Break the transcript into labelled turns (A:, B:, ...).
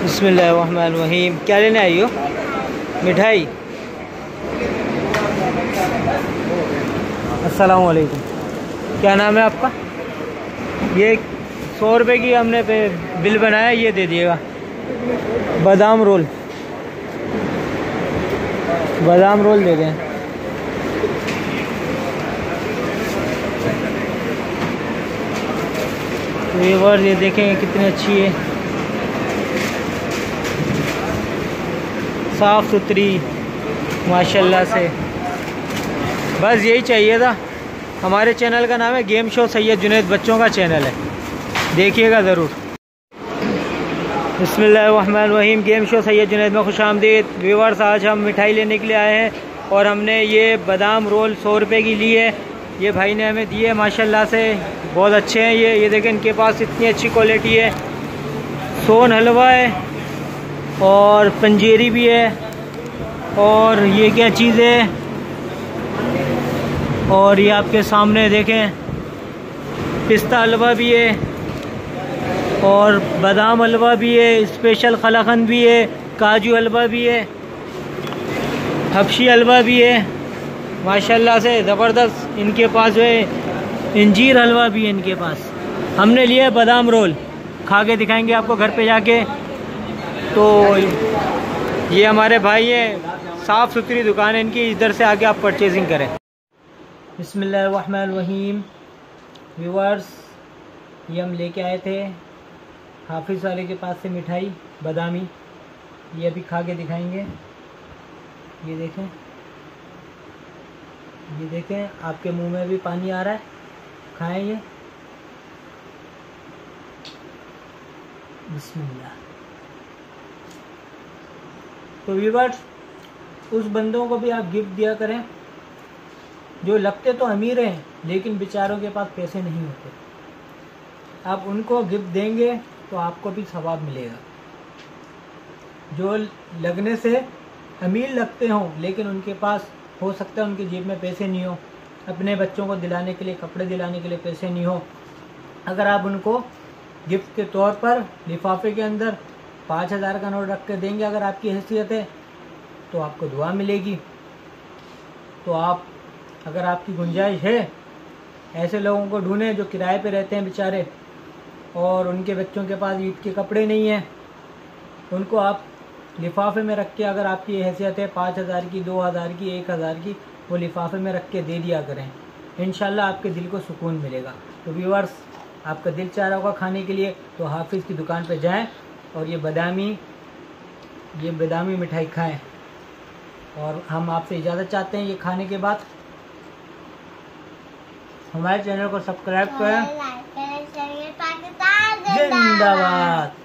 A: बिस्मिल्लाहिर्रहमानिर्रहीम। क्या लेने आई हो? मिठाई। अस्सलाम वालेकुम। क्या नाम है आपका? ये 100 रुपये की हमने बिल बनाया, ये दे दिएगा। बादाम रोल दे दें। ये देखें कितनी अच्छी है, साफ़ सुथरी माशाल्लाह से। बस यही चाहिए था। हमारे चैनल का नाम है गेम शो सैयद जुनैद, बच्चों का चैनल है, देखिएगा ज़रूर। बिस्मिल्लाहिर्रहमानिर्रहीम। गेम शो सैयद जुनैद में खुशामदीद। व्यूअर्स, आज हम मिठाई लेने के लिए आए हैं और हमने ये बादाम रोल 100 रुपये की ली है। ये भाई ने हमें दिए माशाल्लाह से, बहुत अच्छे हैं ये देखें, इनके पास इतनी अच्छी क्वालिटी है। सोन हलवा है और पंजेरी भी है, और ये क्या चीज़ है, और ये आपके सामने देखें पिस्ता हलवा भी है, और बादाम हलवा भी है, स्पेशल कलाकंद भी है, काजू हलवा भी है, हबशी हलवा भी है माशाल्लाह से ज़बरदस्त। इनके पास जो है इंजीर हलवा भी है इनके पास। हमने लिया बादाम रोल, खा के दिखाएंगे आपको घर पे जाके। तो ये हमारे भाई हैं, साफ़ सुथरी दुकान है इनकी, इधर से आके आप परचेजिंग करें। बिस्मिल्लाहिर्रहमानिर्रहीम। व्यूअर्स, ये हम लेके आए थे हाफिज़ वाले के पास से मिठाई बादामी, ये अभी खा के दिखाएंगे। ये देखें आपके मुंह में भी पानी आ रहा है, खाएं ये। बिस्मिल्लाह। तो व्यूअर्स, उस बंदों को भी आप गिफ्ट दिया करें जो लगते तो अमीर हैं लेकिन बेचारों के पास पैसे नहीं होते। आप उनको गिफ्ट देंगे तो आपको भी सवाब मिलेगा। जो लगने से अमीर लगते हों लेकिन उनके पास हो सकता है उनकी जेब में पैसे नहीं हो, अपने बच्चों को दिलाने के लिए, कपड़े दिलाने के लिए पैसे नहीं हो, अगर आप उनको गिफ्ट के तौर पर लिफाफे के अंदर 5000 का नोट रख कर देंगे, अगर आपकी हैसियत है तो आपको दुआ मिलेगी। तो आप, अगर आपकी गुंजाइश है, ऐसे लोगों को ढूंढें जो किराए पे रहते हैं बेचारे और उनके बच्चों के पास ईद के कपड़े नहीं हैं, उनको आप लिफाफे में रख के, अगर आपकी हैसियत है 5000 की, 2000 की, 1000 की, वो लिफाफे में रख के दे दिया करें। इंशाल्लाह आपके दिल को सुकून मिलेगा। तो व्यूअर्स, आपका दिल चाह रहा होगा खाने के लिए तो हाफिज़ की दुकान पर जाएं और ये बादामी मिठाई खाएं। और हम आपसे इजाज़त चाहते हैं ये खाने के बाद। हमारे चैनल को सब्सक्राइब करें। जिंदाबाद।